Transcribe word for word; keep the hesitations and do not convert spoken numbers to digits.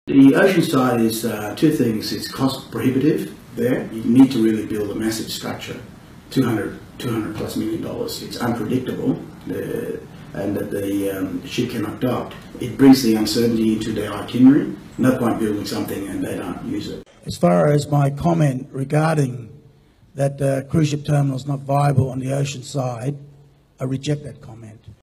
The Oceanside is uh, two things. It's cost prohibitive there. You need to really build a massive structure, two hundred, two hundred plus million dollars. It's unpredictable, the, and that the um, ship cannot dock. It brings the uncertainty into their itinerary. No point building something and they don't use it. As far as my comment regarding that uh, cruise ship terminal is not viable on the ocean side, I reject that comment.